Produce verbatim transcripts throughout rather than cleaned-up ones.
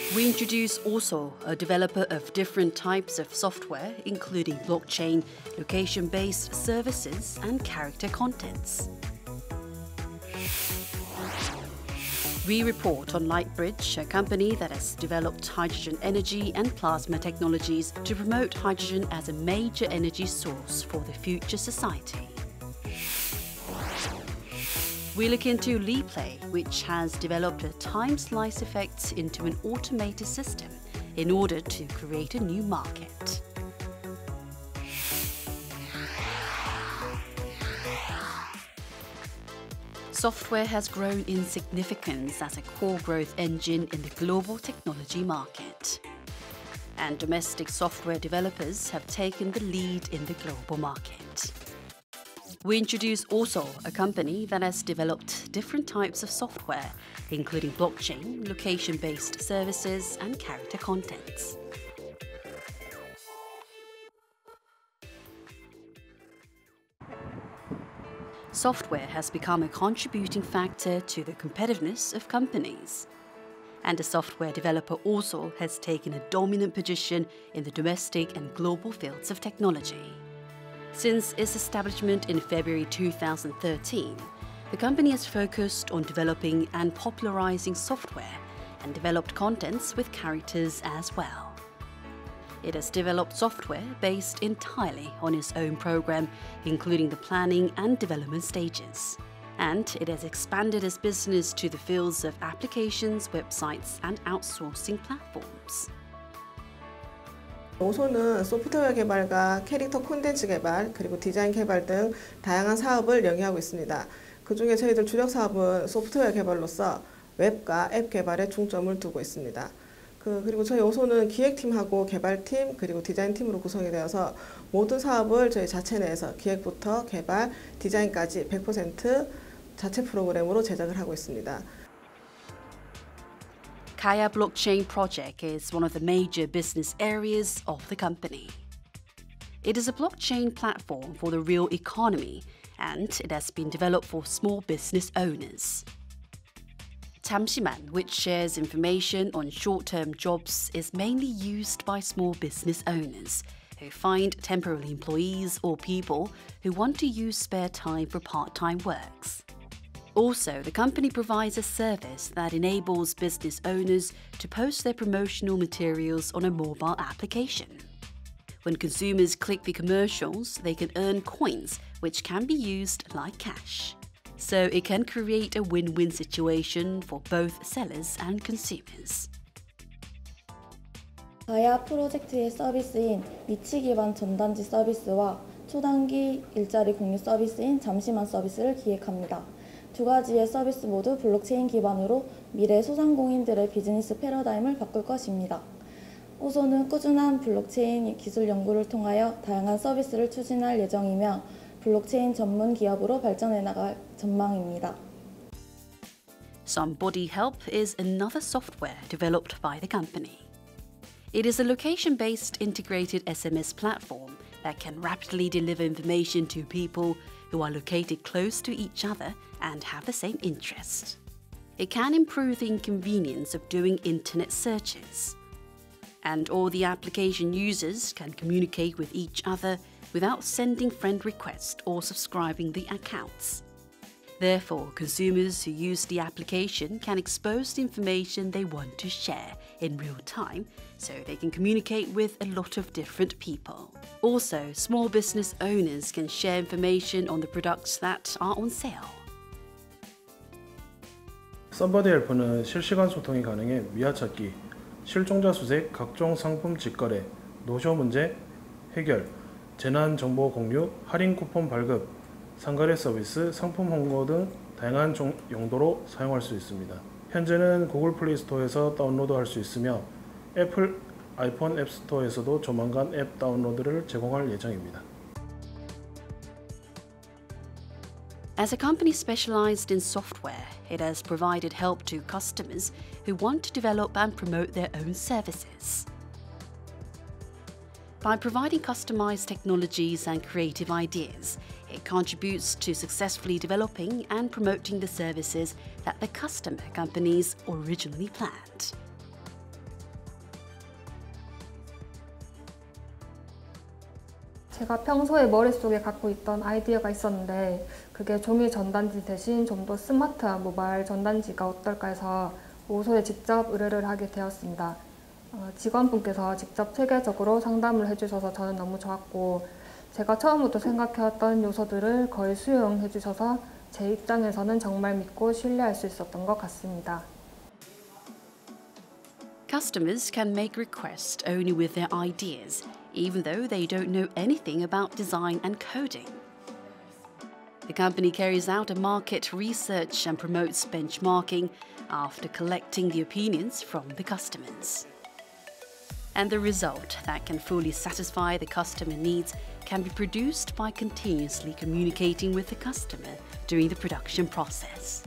We introduce also a developer of different types of software, including blockchain, location-based services, and character contents. We report on Lightbridge, a company that has developed hydrogen energy and plasma technologies to promote hydrogen as a major energy source for the future society. We look into LeePlay, which has developed a time slice effect into an automated system in order to create a new market. Software has grown in significance as a core growth engine in the global technology market. And domestic software developers have taken the lead in the global market. We introduce also a company that has developed different types of software, including blockchain, location-based services, and character contents. Software has become a contributing factor to the competitiveness of companies. And the software developer also has taken a dominant position in the domestic and global fields of technology. Since its establishment in February two thousand thirteen, the company has focused on developing and popularizing software and developed contents with characters as well. It has developed software based entirely on its own program, including the planning and development stages. And it has expanded its business to the fields of applications, websites, and outsourcing platforms. 오소는 소프트웨어 개발과 캐릭터 콘텐츠 개발, 그리고 디자인 개발 등 다양한 사업을 영위하고 있습니다. 그중에 저희들 주력 사업은 소프트웨어 개발로서 웹과 앱 개발에 중점을 두고 있습니다. 그, 그리고 저희 오소는 기획팀하고 개발팀, 그리고 디자인팀으로 구성이 되어서 모든 사업을 저희 자체 내에서 기획부터 개발, 디자인까지 백 퍼센트 자체 프로그램으로 제작을 하고 있습니다. Kaya Blockchain Project is one of the major business areas of the company. It is a blockchain platform for the real economy, and it has been developed for small business owners. 잠시만, which shares information on short-term jobs, is mainly used by small business owners who find temporary employees or people who want to use spare time for part-time works. Also, the company provides a service that enables business owners to post their promotional materials on a mobile application. When consumers click the commercials, they can earn coins, which can be used like cash. So it can create a win-win situation for both sellers and consumers. 가야 프로젝트의 서비스인 위치 기반 전단지 서비스와 초단기 일자리 공유 서비스인 잠시만 서비스를 기획합니다. 두 가지의 서비스 모두 블록체인 기반으로 미래 소상공인들의 비즈니스 패러다임을 바꿀 것입니다. 오소는 꾸준한 블록체인 기술 연구를 통하여 다양한 서비스를 추진할 예정이며 블록체인 전문 기업으로 발전해 나갈 전망입니다. Somebody Help is another software developed by the company. It is a location-based integrated S M S platform that can rapidly deliver information to people who are located close to each other and have the same interests. It can improve the inconvenience of doing internet searches. And all the application users can communicate with each other without sending friend requests or subscribing the accounts. Therefore, consumers who use the application can expose the information they want to share in real time, so they can communicate with a lot of different people. Also, small business owners can share information on the products that are on sale. Somebody Help는 실시간 소통이 가능해 위아 찾기, 실종자 수색, 각종 상품 직거래, 노쇼 문제 해결, 재난 정보 공유, 할인 쿠폰 발급, 상거래 서비스, 상품 홍보 등 다양한 용도로 사용할 수 있습니다. 현재는 구글 플레이 스토어에서 다운로드할 수 있으며 애플 아이폰 앱 스토어에서도 조만간 앱 다운로드를 제공할 예정입니다. As a company specialized in software, it has provided help to customers who want to develop and promote their own services. By providing customized technologies and creative ideas, it contributes to successfully developing and promoting the services that the customer companies originally planned. 제가 평소에 머릿속에 갖고 있던 아이디어가 있었는데 그게 종이 전단지 대신 좀 더 스마트한 모바일 전단지가 어떨까 해서 오소에 직접 의뢰를 하게 되었습니다. 어, 직원분께서 직접 체계적으로 상담을 해주셔서 저는 너무 좋았고 제가 처음부터 생각해왔던 요소들을 거의 수용해 주셔서 제 입장에서는 정말 믿고 신뢰할 수 있었던 것 같습니다. Customers can make requests only with their ideas, even though they don't know anything about design and coding. The company carries out a market research and promotes benchmarking after collecting the opinions from the customers. And the result that can fully satisfy the customer needs can be produced by continuously communicating with the customer during the production process.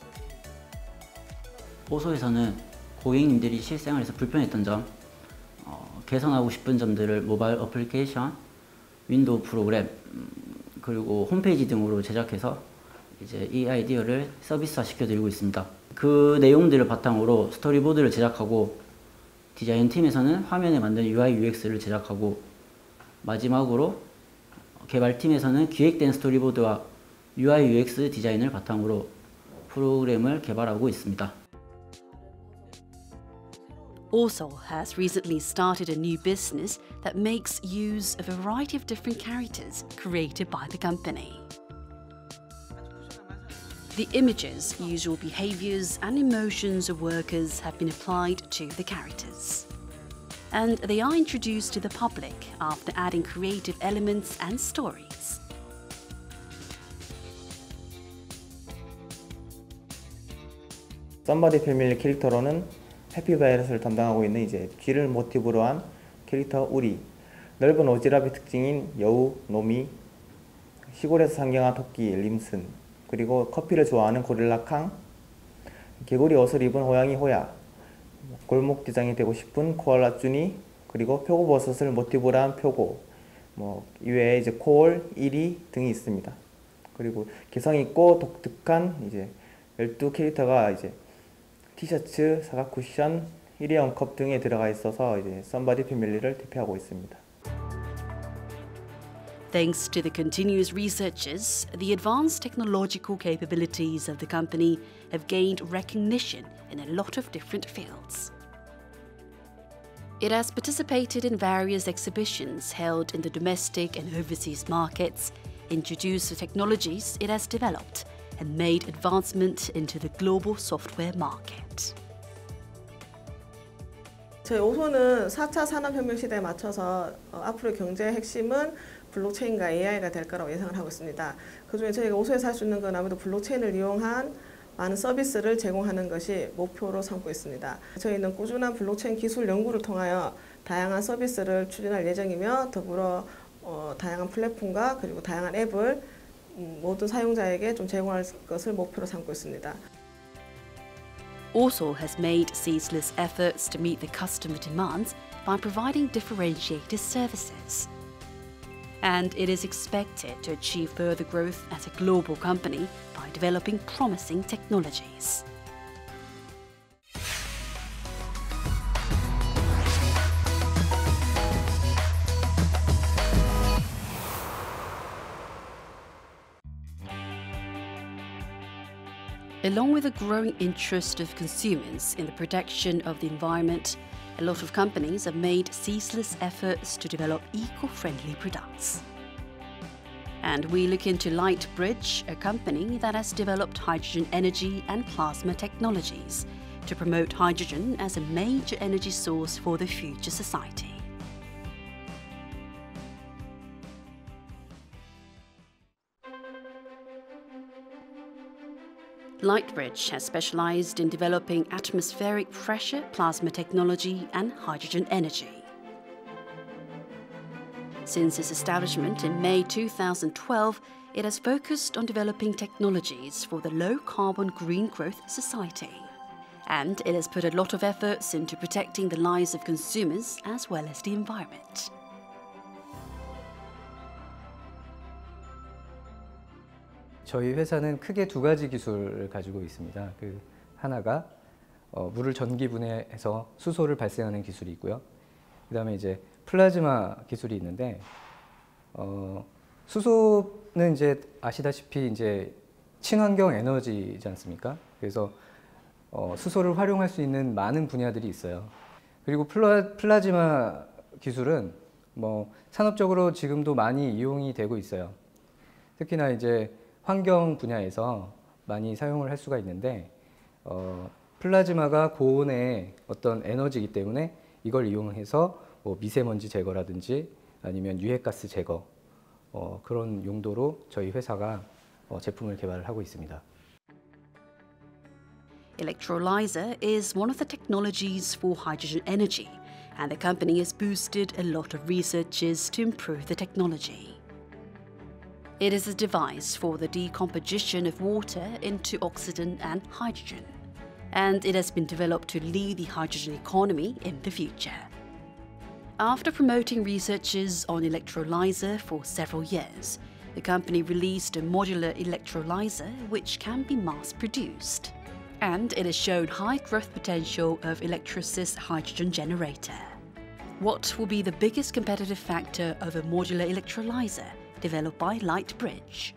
오소에서는 고객님들이 실생활에서 불편했던 점, 어, 개선하고 싶은 점들을 모바일 어플리케이션, 윈도우 프로그램, 음, 그리고 홈페이지 등으로 제작해서 이제 이 아이디어를 서비스화 시켜드리고 있습니다. 그 내용들을 바탕으로 스토리보드를 제작하고 디자인 팀에서는 화면에 만든 유아이 유엑스를 제작하고 마지막으로 개발팀에서는 기획된 스토리보드와 유아이 유엑스 디자인을 바탕으로 프로그램을 개발하고 있습니다. Oso has recently started a new business that makes use of a variety of different characters created by the company. The images, usual behaviors, and emotions of workers have been applied to the characters. And they are introduced to the public after adding creative elements and stories. 썸바디 패밀리 캐릭터로는 해피바이러스를 담당하고 있는 이제 쥐를 모티브로 한 캐릭터 우리, 넓은 오지랖의 특징인 여우, 노미, 시골에서 상경한 토끼 림슨, 그리고 커피를 좋아하는 고릴라 캉, 개구리 옷을 입은 호랑이 호야, 골목 대장이 되고 싶은 코알라 쭈니, 그리고 표고버섯을 모티브로 한 표고, 뭐 이외에 이제 코올, 이리 등이 있습니다. 그리고 개성 있고 독특한 이제 열두 캐릭터가 이제 티셔츠, 사각 쿠션, 일회용 컵 등에 들어가 있어서 이제 썸바디 패밀리를 대표하고 있습니다. Thanks to the continuous researches, the advanced technological capabilities of the company have gained recognition in a lot of different fields. It has participated in various exhibitions held in the domestic and overseas markets, introduced the technologies it has developed, and made advancement into the global software market. 저희 오소는 사 차 산업혁명 시대에 맞춰서 어, 앞으로의 경제의 핵심은 블록체인과 에이아이가 될 거라고 예상을 하고 있습니다. 그중에 저희가 오소에서 할 수 있는 건 아무래도 블록체인을 이용한 많은 서비스를 제공하는 것이 목표로 삼고 있습니다. 저희는 꾸준한 블록체인 기술 연구를 통하여 다양한 서비스를 추진할 예정이며 더불어 어, 다양한 플랫폼과 그리고 다양한 앱을 음, 모든 사용자에게 좀 제공할 것을 목표로 삼고 있습니다. Oso has made ceaseless efforts to meet the customer demands by providing differentiated services. And it is expected to achieve further growth as a global company by developing promising technologies. Along with the growing interest of consumers in the protection of the environment, a lot of companies have made ceaseless efforts to develop eco-friendly products. And we look into Lightbridge, a company that has developed hydrogen energy and plasma technologies to promote hydrogen as a major energy source for the future society. Lightbridge has specialized in developing atmospheric pressure plasma technology and hydrogen energy. Since its establishment in May two thousand twelve, it has focused on developing technologies for the low-carbon green growth society. And it has put a lot of efforts into protecting the lives of consumers as well as the environment. 저희 회사는 크게 두 가지 기술을 가지고 있습니다. 그 하나가 어, 물을 전기분해해서 수소를 발생하는 기술이 있고요. 그 다음에 이제 플라즈마 기술이 있는데 어, 수소는 이제 아시다시피 이제 친환경 에너지지 않습니까? 그래서 어, 수소를 활용할 수 있는 많은 분야들이 있어요. 그리고 플라, 플라즈마 기술은 뭐 산업적으로 지금도 많이 이용이 되고 있어요. 특히나 이제 환경 분야에서 많이 사용을 할 수가 있는데 어, 플라즈마가 고온의 어떤 에너지이기 때문에 이걸 이용해서 뭐 미세먼지 제거라든지 아니면 유해가스 제거 어, 그런 용도로 저희 회사가 어, 제품을 개발을 하고 있습니다. Electrolyzer is one of the technologies for hydrogen energy, and the company has boosted a lot of researches to improve the technology. It is a device for the decomposition of water into oxygen and hydrogen, and it has been developed to lead the hydrogen economy in the future. After promoting researches on electrolyzer for several years, the company released a modular electrolyzer which can be mass-produced. And it has shown high growth potential of electrolysis hydrogen generator. What will be the biggest competitive factor of a modular electrolyzer developed by Lightbridge?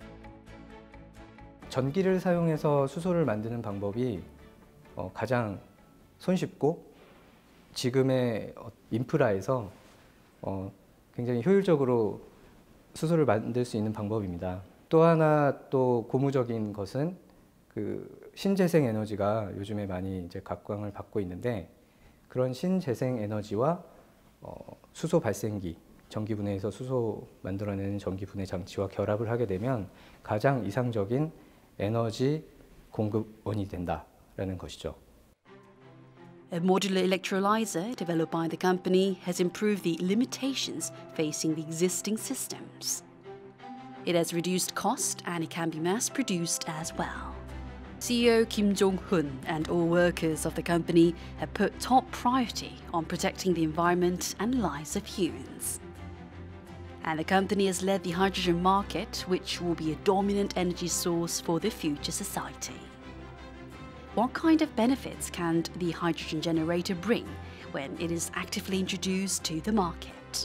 전기를 사용해서 수소를 만드는 방법이 어, 가장 손쉽고 지금의 인프라에서 어, 굉장히 효율적으로 수소를 만들 수 있는 방법입니다. 또 하나 또 고무적인 것은 그 신재생 에너지가 요즘에 많이 이제 각광을 받고 있는데 그런 신재생 에너지와 어, 수소 발생기, 전기 분해에서 수소 만들어내는 전기 분해 장치와 결합을 하게 되면 가장 이상적인 에너지 공급원이 된다라는 것이죠. A modular electrolyzer developed by the company has improved the limitations facing the existing systems. It has reduced cost and it can be mass-produced as well. C E O Kim Jong-hun and all workers of the company have put top priority on protecting the environment and lives of humans. And the company has led the hydrogen market, which will be a dominant energy source for the future society. What kind of benefits can the hydrogen generator bring when it is actively introduced to the market?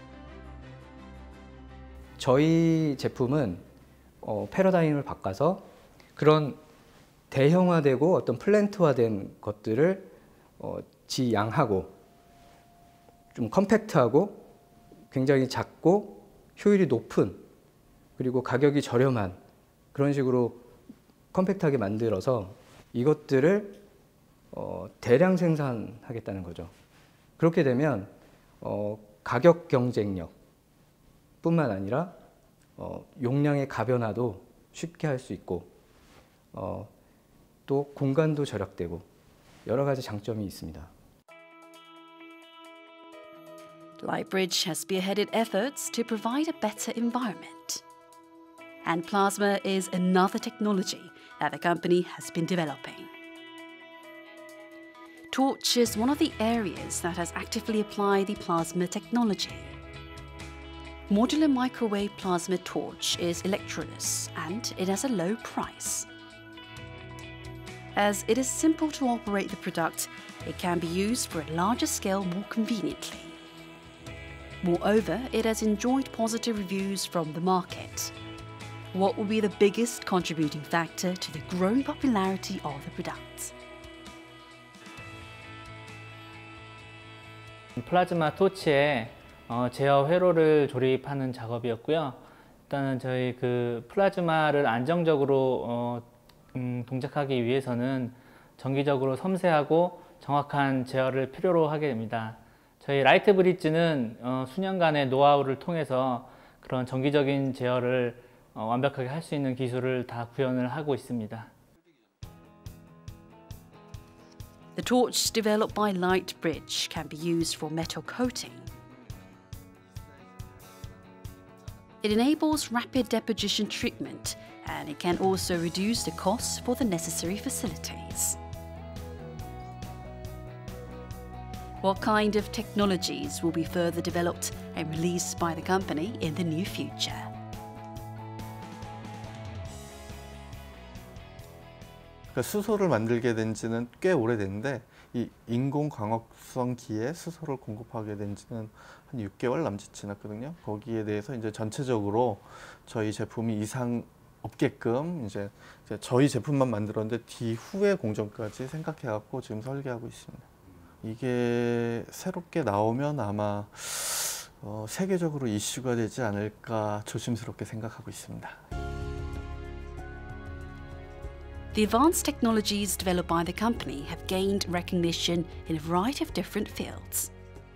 저희 제품은 어, 패러다임을 바꿔서 그런 대형화되고 어떤 플랜트화된 것들을 어, 지양하고 좀 컴팩트하고 굉장히 작고 효율이 높은 그리고 가격이 저렴한 그런 식으로 컴팩트하게 만들어서 이것들을 어, 대량 생산하겠다는 거죠. 그렇게 되면 어, 가격 경쟁력 뿐만 아니라 어, 용량의 가변화도 쉽게 할 수 있고 어, 또 공간도 절약되고 여러 가지 장점이 있습니다. Lightbridge has spearheaded efforts to provide a better environment. And plasma is another technology that the company has been developing. Torch is one of the areas that has actively applied the plasma technology. Modular microwave plasma torch is electroless and it has a low price. As it is simple to operate the product, it can be used for a larger scale more conveniently. Moreover, it has enjoyed positive reviews from the market. What will be the biggest contributing factor to the growing popularity of the product? 플라즈마 토치에 어, 제어 회로를 조립하는 작업이었고요. 일단은 저희 그 플라즈마를 안정적으로 어, 음, 동작하기 위해서는 정기적으로 섬세하고 정확한 제어를 필요로 하게 됩니다. 저희 라이트 브릿지는 어, 수년간의 노하우를 통해서 그런 정기적인 제어를 어, 완벽하게 할 수 있는 기술을 다 구현을 하고 있습니다. The torch developed by Lightbridge can be used for metal coating. It enables rapid deposition treatment, and it can also reduce the costs for the necessary facilities. What kind of technologies will be further developed and released by the company in the near future? 그러니까 수소를 만들게 된 지는 꽤 오래됐는데 이 인공 광합성기에 수소를 공급하게 된 지는 한 육 개월 남짓 지났거든요. 거기에 대해서 이제 전체적으로 저희 제품이 이상 없게끔 이제, 이제 저희 제품만 만들었는데 뒤후의 공정까지 생각해 갖고 지금 설계하고 있습니다. 이게 새롭게 나오면 아마 어, 세계적으로 이슈가 되지 않을까 조심스럽게 생각하고 있습니다. The advanced technologies developed by the company have gained recognition in a variety of different fields.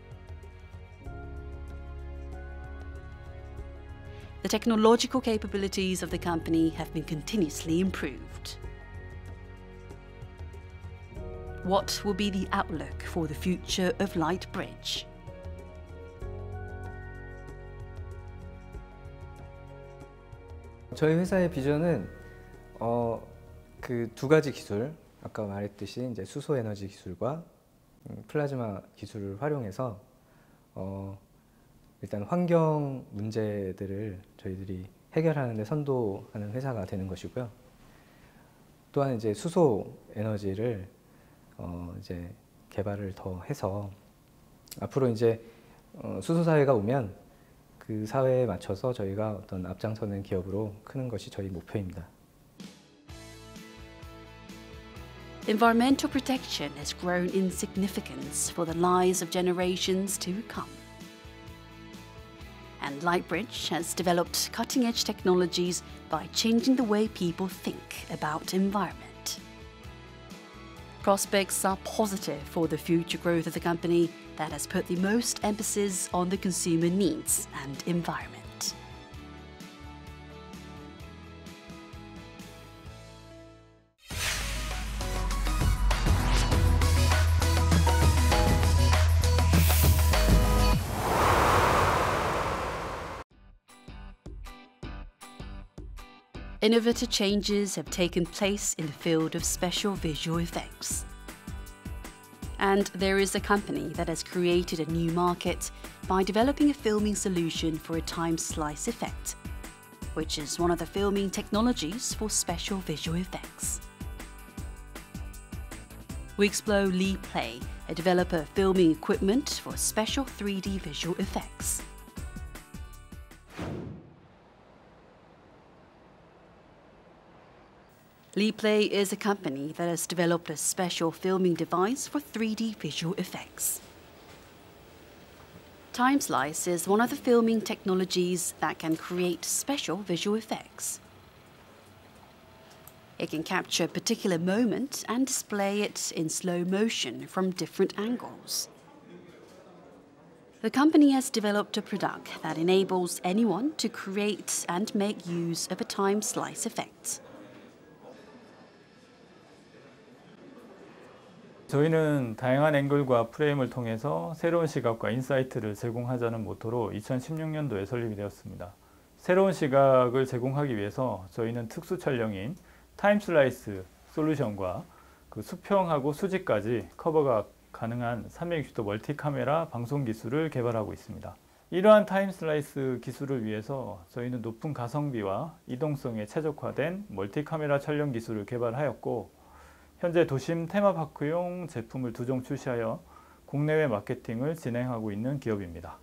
The technological capabilities of the company have been continuously improved. What will be the outlook for the future of Lightbridge? 저희 회사의 비전은 어, 그 두 가지 기술, 아까 말했듯이 이제 수소 에너지 기술과 음, 플라즈마 기술을 활용해서 어, 일단 환경 문제들을 저희들이 해결하는 데 선도하는 회사가 되는 것이고요. 또한 이제 수소 에너지를 어, 이제 개발을 더 해서 앞으로 이제 어, 수소 사회가 오면 그 사회에 맞춰서 저희가 어떤 앞장서는 기업으로 크는 것이 저희 목표입니다. Environmental protection has grown in significance for the lives of generations to come. And Lightbridge has developed cutting-edge technologies by changing the way people think about environment. Prospects are positive for the future growth of the company that has put the most emphasis on the consumer needs and environment. Innovative changes have taken place in the field of special visual effects. And there is a company that has created a new market by developing a filming solution for a time slice effect, which is one of the filming technologies for special visual effects. We explore LeePlay, a developer of filming equipment for special three D visual effects. LeePlay is a company that has developed a special filming device for three D visual effects. TimeSlice is one of the filming technologies that can create special visual effects. It can capture a particular moment and display it in slow motion from different angles. The company has developed a product that enables anyone to create and make use of a time slice effect. 저희는 다양한 앵글과 프레임을 통해서 새로운 시각과 인사이트를 제공하자는 모토로 이천십육 년도에 설립이 되었습니다. 새로운 시각을 제공하기 위해서 저희는 특수 촬영인 타임슬라이스 솔루션과 그 수평하고 수직까지 커버가 가능한 삼백육십 도 멀티 카메라 방송 기술을 개발하고 있습니다. 이러한 타임슬라이스 기술을 위해서 저희는 높은 가성비와 이동성에 최적화된 멀티 카메라 촬영 기술을 개발하였고, 현재 도심 테마파크용 제품을 두 종 출시하여 국내외 마케팅을 진행하고 있는 기업입니다.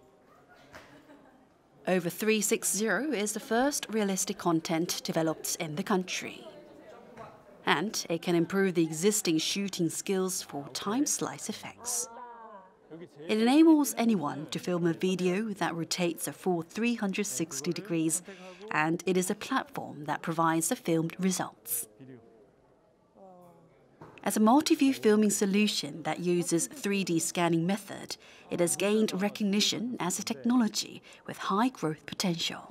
Over three sixty is the first realistic content developed in the country. And it can improve the existing shooting skills for time slice effects. It enables anyone to film a video that rotates a full three hundred sixty degrees, and it is a platform that provides the filmed results. As a multi-view filming solution that uses three D scanning method, it has gained recognition as a technology with high growth potential.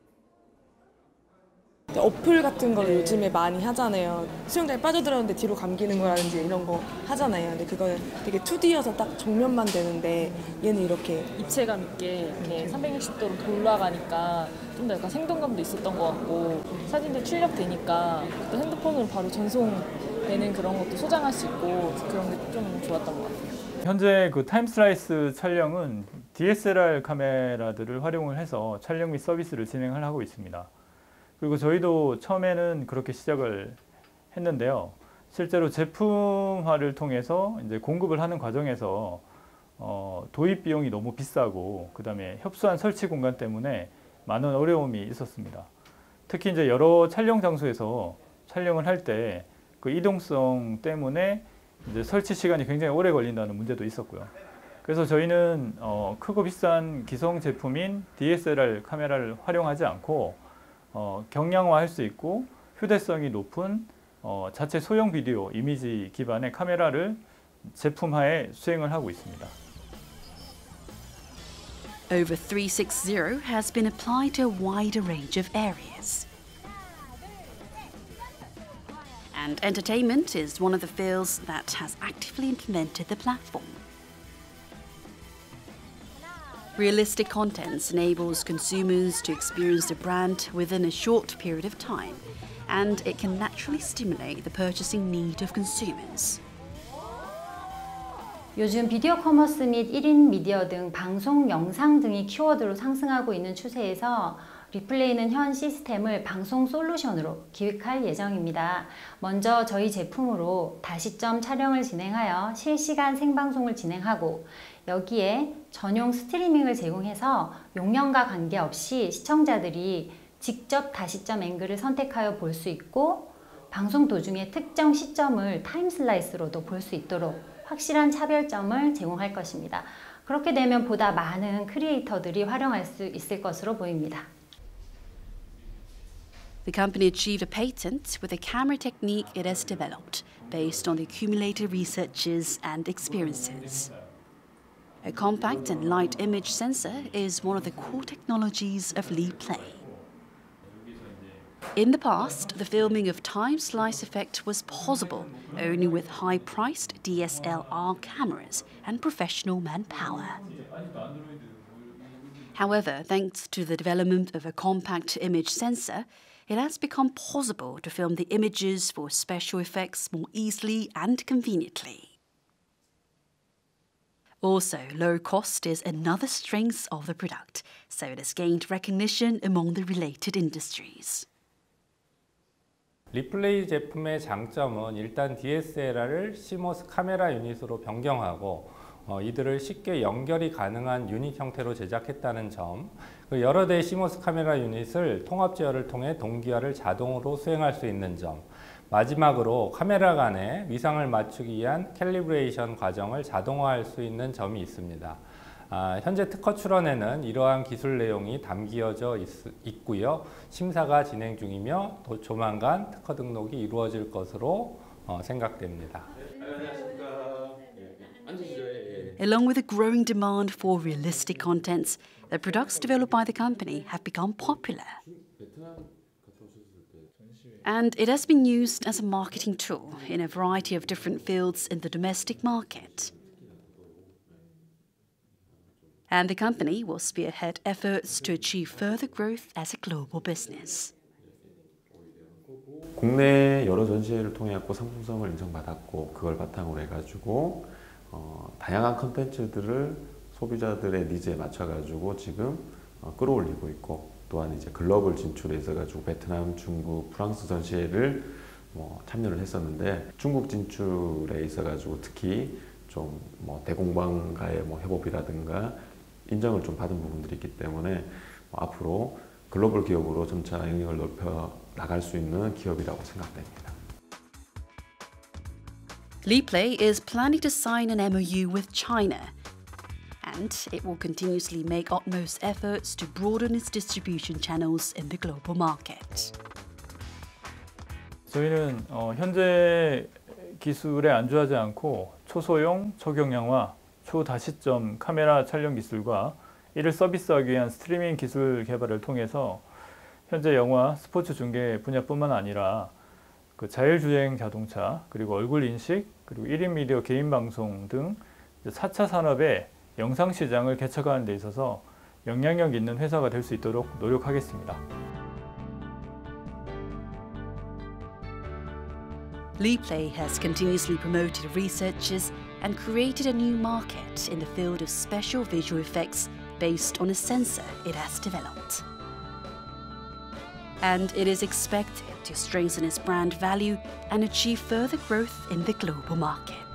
어플 같은 걸 요즘에 많이 하잖아요. 수영장에 빠져들었는데 뒤로 감기는 거라든지 이런 거 하잖아요. 근데 그거는 되게 투 디여서 딱 정면만 되는데 얘는 이렇게 입체감 있게 이렇게 삼백육십 도로 돌아가니까 좀 더 약간 생동감도 있었던 것 같고, 사진도 출력되니까 또 핸드폰으로 바로 전송되는 그런 것도 소장할 수 있고, 그런 게 좀 좋았던 것 같아요. 현재 그 타임슬라이스 촬영은 디에스엘알 카메라들을 활용을 해서 촬영 및 서비스를 진행을 하고 있습니다. 그리고 저희도 처음에는 그렇게 시작을 했는데요. 실제로 제품화를 통해서 이제 공급을 하는 과정에서 어, 도입 비용이 너무 비싸고 그다음에 협소한 설치 공간 때문에 많은 어려움이 있었습니다. 특히 이제 여러 촬영 장소에서 촬영을 할 때 그 이동성 때문에 이제 설치 시간이 굉장히 오래 걸린다는 문제도 있었고요. 그래서 저희는 어, 크고 비싼 기성 제품인 디에스엘알 카메라를 활용하지 않고 어, 경량화할 수 있고 휴대성이 높은 어, 자체 소형 비디오 이미지 기반의 카메라를 제품화에 수행을 하고 있습니다. Over three sixty has been applied to a wider range of areas. And entertainment is one of the fields that has actively implemented the platform. Realistic contents enables consumers to experience the brand within a short period of time, and it can naturally stimulate the purchasing need of consumers. 요즘 비디오 커머스 및 일 인 미디어 등 방송, 영상 등이 키워드로 상승하고 있는 추세에서 리플레이는 현 시스템을 방송 솔루션으로 기획할 예정입니다. 먼저 저희 제품으로 다시점 촬영을 진행하여 실시간 생방송을 진행하고 여기에 전용 스트리밍을 제공해서 용량과 관계없이 시청자들이 직접 다시점 앵글을 선택하여 볼 수 있고 방송 도중에 특정 시점을 타임슬라이스로도 볼 수 있도록 확실한 차별점을 제공할 것입니다. 그렇게 되면 보다 많은 크리에이터들이 활용할 수 있을 것으로 보입니다. The company achieved a patent with a camera technique it has developed based on the accumulated researches and experiences. A compact and light image sensor is one of the core technologies of Liplay. In the past, the filming of time slice effect was possible only with high-priced D S L R cameras and professional manpower. However, thanks to the development of a compact image sensor, it has become possible to film the images for special effects more easily and conveniently. Also, low cost is another strength of the product, so it has gained recognition among the related industries. 리플레이 제품의 장점은 일단 디에스엘알을 시모스 카메라 유닛으로 변경하고 어, 이들을 쉽게 연결이 가능한 유닛 형태로 제작했다는 점, 여러 대의 시모스 카메라 유닛을 통합 제어를 통해 동기화를 자동으로 수행할 수 있는 점, 마지막으로 카메라 간의 위상을 맞추기 위한 캘리브레이션 과정을 자동화할 수 있는 점이 있습니다. 아, 현재 특허 출원에는 이러한 기술 내용이 담겨져 있, 있고요. 심사가 진행 중이며 또 조만간 특허 등록이 이루어질 것으로 어, 생각됩니다. Along with the growing demand for realistic contents, the products developed by the company have become popular. And it has been used as a marketing tool in a variety of different fields in the domestic market. And the company will spearhead efforts to achieve further growth as a global business. 국내 여러 전시회를 통해 갖고 상품성을 인정받았고 그걸 바탕으로 해가지고 어, 다양한 컨텐츠들을 소비자들의 니즈에 맞춰가지고 지금 어, 끌어올리고 있고 또한 이제 글로벌 진출에 있어가지고 베트남, 중국, 프랑스 전시회를 뭐 참여를 했었는데 중국 진출에 있어가지고 특히 좀 뭐 대공방과의 뭐 협업이라든가 인정을 좀 받은 부분들이 있기 때문에 뭐 앞으로 글로벌 기업으로 점차 영역을 넓혀 나갈 수 있는 기업이라고 생각됩니다. Liplay is planning to sign an M O U with China, and it will continuously make utmost efforts to broaden its distribution channels in the global market. 저희는 어, 현재 기술에 안주하지 않고 초소형, 초경량화, 초다시점 카메라 촬영 기술과 이를 서비스하기 위한 스트리밍 기술 개발을 통해서 현재 영화, 스포츠 중계 분야뿐만 아니라 그 자율주행 자동차, 그리고 얼굴 인식, 그리고 일 인 미디어 개인 방송 등 사 차 산업의 영상 시장을 개척하는 데 있어서 영향력 있는 회사가 될 수 있도록 노력하겠습니다. Liplay has continuously promoted researches and created a new market in the field of special visual effects based on a sensor it has developed. and it is expected to strengthen its brand value and achieve further growth in the global market.